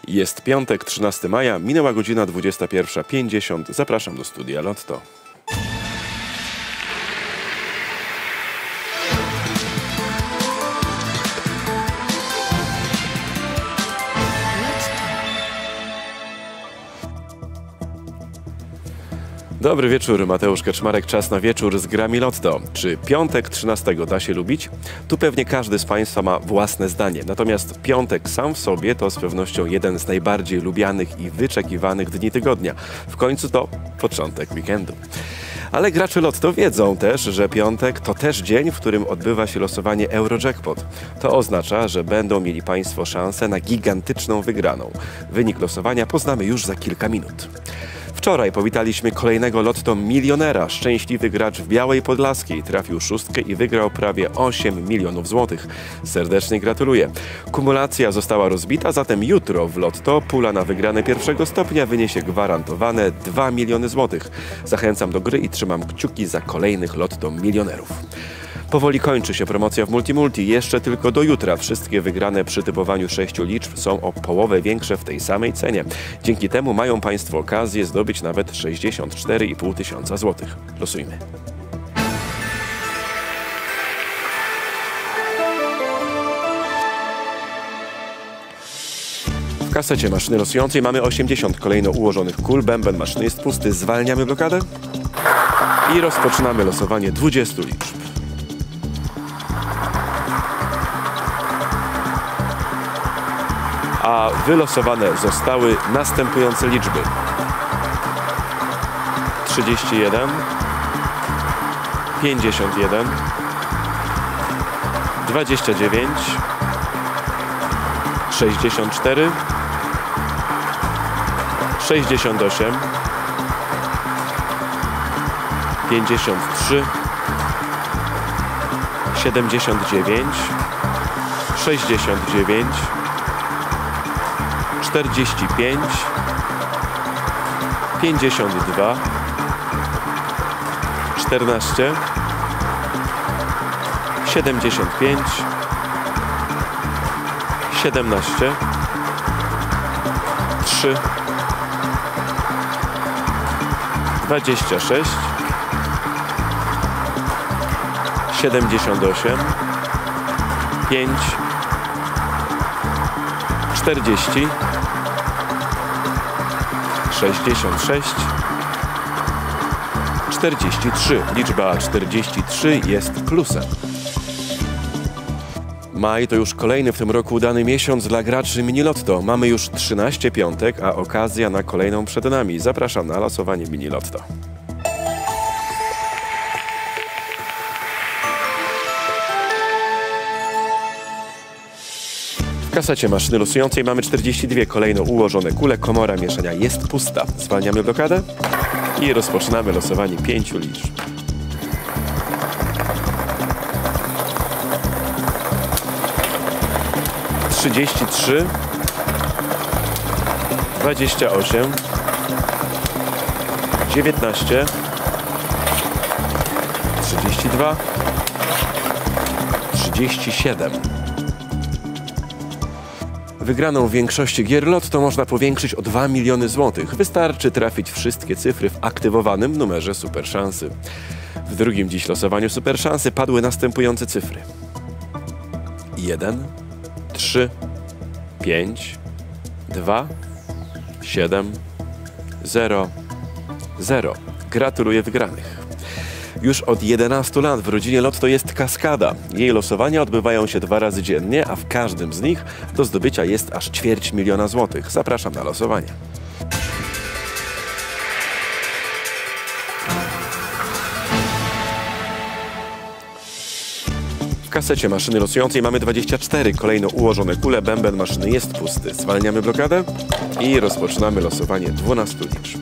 Jest piątek, 13 maja, minęła godzina 21:50. Zapraszam do studia Lotto. Dobry wieczór, Mateusz Kaczmarek, czas na wieczór z grami Lotto. Czy piątek 13 da się lubić? Tu pewnie każdy z Państwa ma własne zdanie. Natomiast piątek sam w sobie to z pewnością jeden z najbardziej lubianych i wyczekiwanych dni tygodnia. W końcu to początek weekendu. Ale gracze Lotto wiedzą też, że piątek to też dzień, w którym odbywa się losowanie Eurojackpot. To oznacza, że będą mieli Państwo szansę na gigantyczną wygraną. Wynik losowania poznamy już za kilka minut. Wczoraj powitaliśmy kolejnego Lotto milionera. Szczęśliwy gracz w Białej Podlaskiej trafił szóstkę i wygrał prawie 8 milionów złotych. Serdecznie gratuluję. Kumulacja została rozbita, zatem jutro w Lotto pula na wygrane pierwszego stopnia wyniesie gwarantowane 2 miliony złotych. Zachęcam do gry i trzymam kciuki za kolejnych Lotto milionerów. Powoli kończy się promocja w Multimulti. Jeszcze tylko do jutra wszystkie wygrane przy typowaniu 6 liczb są o połowę większe w tej samej cenie. Dzięki temu mają Państwo okazję zdobyć nawet 64,5 tysiąca złotych. Losujmy. W kasecie maszyny losującej mamy 80 kolejno ułożonych kul. Bęben maszyny jest pusty. Zwalniamy blokadę i rozpoczynamy losowanie 20 liczb. A wylosowane zostały następujące liczby: 31, 51, 29, 64, 68, 53, 79, 69, 45, 52, 14, 75, 17, 3, 26, 78, 5, 40, 66, 43. Liczba 43 jest plusem. Maj to już kolejny w tym roku udany miesiąc dla graczy Mini Lotto. Mamy już 13 piątek, a okazja na kolejną przed nami. Zapraszam na losowanie Mini Lotto. W kasecie maszyny losującej mamy 42 kolejno ułożone kule. Komora mieszania jest pusta. Zwalniamy blokadę i rozpoczynamy losowanie 5 liczb. Trzydzieści 28, 19, 32, 37. Wygraną w większości gier Lotto można powiększyć o 2 miliony złotych. Wystarczy trafić wszystkie cyfry w aktywowanym numerze Super Szansy. W drugim dziś losowaniu Super Szansy padły następujące cyfry: 1, 3, 5, 2, 7, 0, 0. Gratuluję wygranych. Już od 11 lat w rodzinie Lotto jest kaskada. Jej losowania odbywają się 2 razy dziennie, a w każdym z nich do zdobycia jest aż 250 000 złotych. Zapraszam na losowanie. W kasecie maszyny losującej mamy 24 kolejno ułożone kule. Bęben maszyny jest pusty. Zwalniamy blokadę i rozpoczynamy losowanie 12 liczb.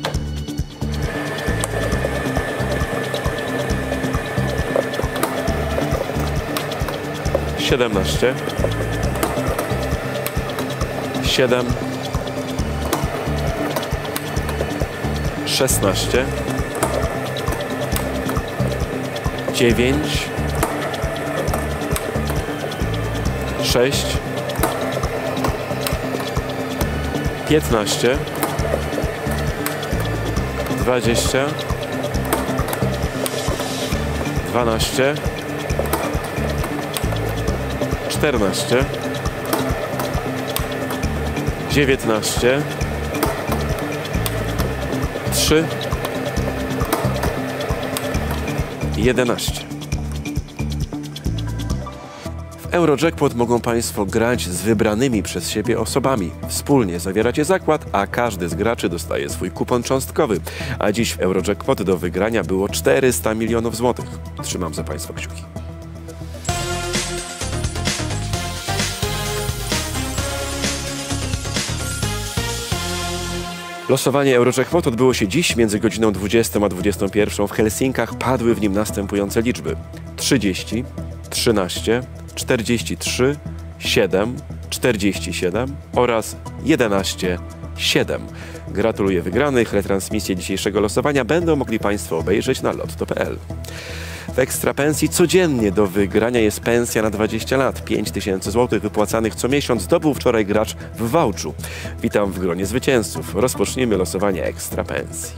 17, 7, 16, 9, 6, 15, 20, 12, 14, 19, 3, 11. W Eurojackpot mogą Państwo grać z wybranymi przez siebie osobami. Wspólnie zawieracie zakład, a każdy z graczy dostaje swój kupon cząstkowy. A dziś w Eurojackpot do wygrania było 400 milionów złotych. Trzymam za Państwa kciuki. Losowanie Eurojackpot odbyło się dziś między godziną 20 a 21 w Helsinkach. Padły w nim następujące liczby: 30, 13, 43, 7, 47 oraz 11, 7. Gratuluję wygranych. Retransmisję dzisiejszego losowania będą mogli Państwo obejrzeć na lotto.pl. W Ekstrapensji codziennie do wygrania jest pensja na 20 lat. 5000 zł wypłacanych co miesiąc zdobył wczoraj gracz w Wałczu. Witam w gronie zwycięzców. Rozpocznijmy losowanie Ekstrapensji.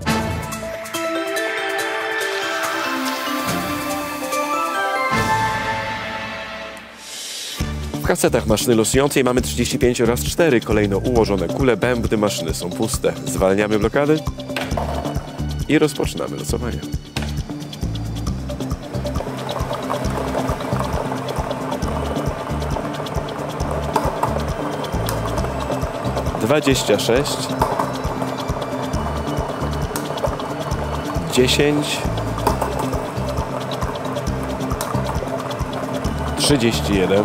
W kasetach maszyny losującej mamy 35 oraz 4. Kolejno ułożone kule, bębny maszyny są puste. Zwalniamy blokady i rozpoczynamy losowanie. Dwadzieścia 10, 31,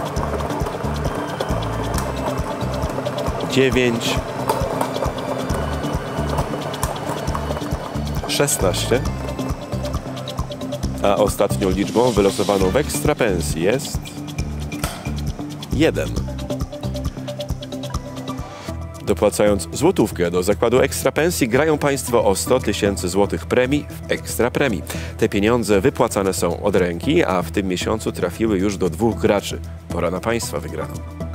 9, 16, a ostatnią liczbą wylosowaną w Ekstrapensji jest 1. Dopłacając złotówkę do zakładu Ekstrapensji grają Państwo o 100 000 złotych premii w Ekstra Premii. Te pieniądze wypłacane są od ręki, a w tym miesiącu trafiły już do 2 graczy. Pora na Państwa wygraną.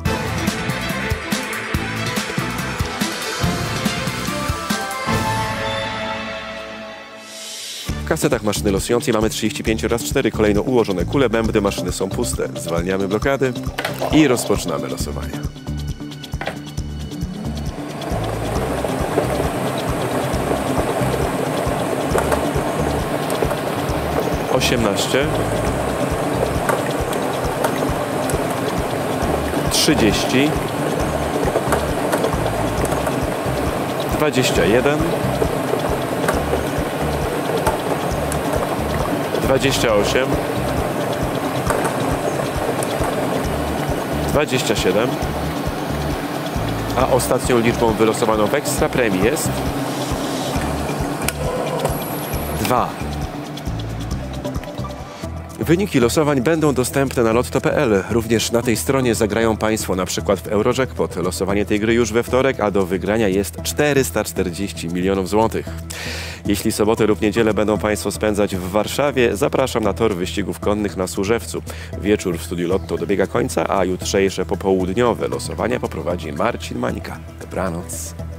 W kasetach maszyny losującej mamy 35 oraz 4. Kolejno ułożone kule, bębny maszyny są puste. Zwalniamy blokady i rozpoczynamy losowanie. Osiemnaście, 30, 21, 28, 27, a ostatnią liczbą wylosowaną w Ekstra Premii jest 2. Wyniki losowań będą dostępne na lotto.pl. Również na tej stronie zagrają Państwo na przykład w Eurojackpot. Losowanie tej gry już we wtorek, a do wygrania jest 440 milionów złotych. Jeśli sobotę lub niedzielę będą Państwo spędzać w Warszawie, zapraszam na tor wyścigów konnych na Służewcu. Wieczór w studiu Lotto dobiega końca, a jutrzejsze popołudniowe losowania poprowadzi Marcin Mańka. Dobranoc.